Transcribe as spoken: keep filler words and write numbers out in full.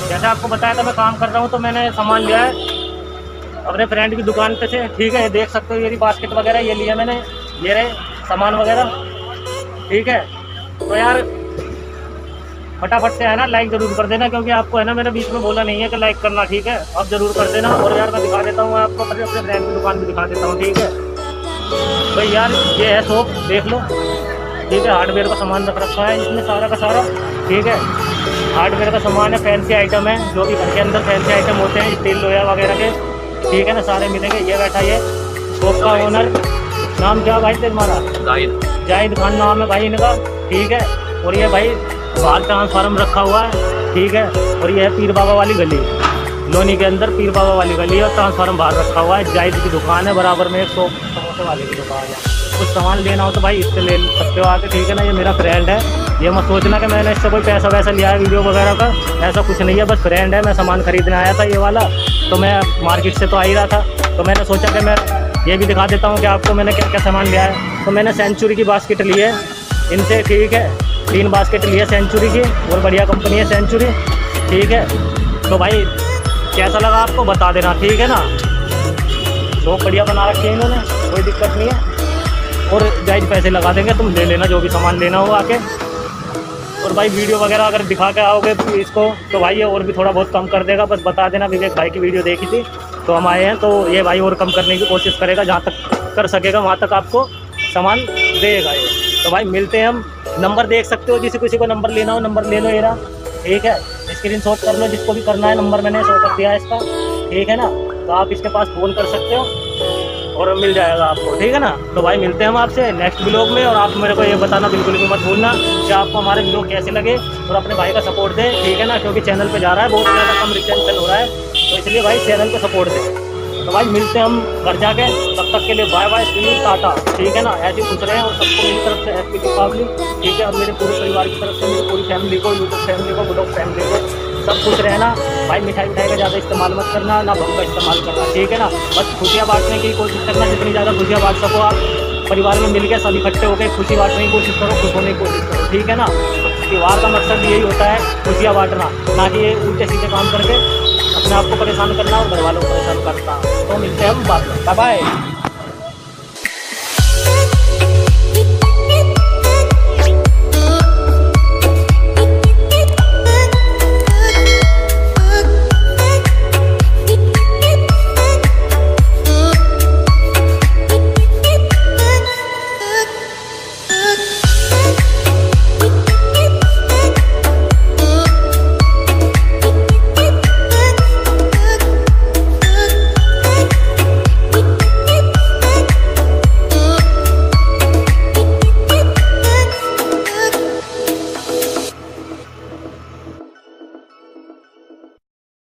जैसे आपको बताया था मैं काम कर रहा हूँ, तो मैंने सामान लिया है अपने फ्रेंड की दुकान पे से, ठीक है। देख सकते हो ये बास्केट वगैरह ये लिया मैंने, ये रहे सामान वगैरह, ठीक है। तो यार फटाफट से है ना लाइक ज़रूर कर देना, क्योंकि आपको है ना मैंने बीच में बोला नहीं है कि लाइक करना, ठीक है। आप ज़रूर कर देना। और यार मैं दिखा देता हूँ आपको, अपने अपने फ्रेंड की दुकान भी दिखा देता हूँ, ठीक है। तो यार ये है शॉप, देख लो, ठीक है। हार्डवेयर का सामान रख रखा है इसमें सारा का सारा, ठीक है। हार्डवेयर का सामान है, फैंसी आइटम है, जो भी घर के अंदर फैंसी आइटम होते हैं, स्टील लोया वगैरह के, ठीक है ना, सारे मिलेंगे। ये बैठा ये शॉप का ओनर, नाम क्या भाई तेरा? हमारा जाहिद जाहिद खान नाम है भाई इनका, ठीक है। और ये भाई बाहर ट्रांसफार्म रखा हुआ है, ठीक है। और ये है पीर बाबा वाली गली, लोनी के अंदर पीर बाबा वाली गली और ट्रांसफार्म बाहर रखा हुआ है। जाहिद की दुकान है, बराबर में एक सौ समोसे वाले की दुकान है। कुछ सामान लेना हो तो भाई इससे ले सकते हो आके, ठीक है ना। ये मेरा फ्रेंड है, ये मत सोचना कि मैंने इससे कोई पैसा वैसा लिया है वीडियो वगैरह का, ऐसा कुछ नहीं है। बस फ्रेंड है, मैं सामान खरीदने आया था ये वाला, तो मैं मार्केट से तो आ ही रहा था, तो मैंने सोचा कि मैं ये भी दिखा देता हूँ कि आपको मैंने क्या क्या सामान लिया है। तो मैंने सेंचुरी की बास्केट ली है इनसे, ठीक है। तीन बास्केट ली है सेंचुरी की, और बढ़िया कंपनी है सेंचुरी, ठीक है। तो भाई कैसा लगा आपको बता देना, ठीक है ना। शॉप बढ़िया बना रखी है इन्होंने, कोई दिक्कत नहीं है। और जायज़ पैसे लगा देंगे, तुम ले लेना जो भी सामान लेना हो आके। और भाई वीडियो वगैरह अगर दिखा के आओगे इसको तो भाई ये और भी थोड़ा बहुत कम कर देगा। बस बता देना, विवेक भाई की वीडियो देखी थी तो हम आए हैं, तो ये भाई और कम करने की कोशिश करेगा, जहाँ तक कर सकेगा वहाँ तक आपको सामान देगा ये। तो भाई मिलते हैं हम। नंबर देख सकते हो, जिसे किसी को नंबर लेना हो नंबर ले लो ये रहा, ठीक है। स्क्रीन शॉट कर लो, जिसको भी करना है, नंबर मैंने शो कर दिया है इसका, ठीक है ना। तो आप इसके पास फ़ोन कर सकते हो और मिल जाएगा आपको, ठीक है ना। तो भाई मिलते हैं हम आपसे नेक्स्ट ब्लॉग में। और आप मेरे को ये बताना बिल्कुल भी मत भूलना कि आपको हमारे ब्लॉग कैसे लगे, और अपने भाई का सपोर्ट दें, ठीक है ना। क्योंकि चैनल पे जा रहा है, बहुत ज़्यादा कम रिटेंशन हो रहा है, तो इसलिए भाई चैनल को सपोर्ट दें। तो भाई मिलते हैं हम घर जाके, तब तक के लिए bye bye, see you, tata, ठीक है ना। ऐसे ही खुश रहे हैं, और सबको मेरी तरफ से हैप्पी दीपावली, ठीक है। और मेरे पूरे परिवार की तरफ से, मेरी पूरी फैमिली को, यूट्यूब फैमिली को, ब्लॉग फैमिली को, सब खुश रहना भाई। मिठाई मिठाई का ज़्यादा इस्तेमाल मत करना, ना भंग का इस्तेमाल करना, ठीक है ना। बस खुशियाँ बांटने की कोशिश करना, जितनी ज़्यादा खुशियाँ बांट सको आप परिवार में मिलकर सब इकट्ठे होकर खुशी बांटने की कोशिश करो, खुश होने की कोशिश करो, ठीक है ना। त्यौहार का मकसद यही होता है, खुशियाँ बांटना, ना कि ये उल्टे सीधे काम करके अपने आप को परेशान करना और घर वालों को परेशान करना। तो मिलते हैं हम बाद में, बाय बाय।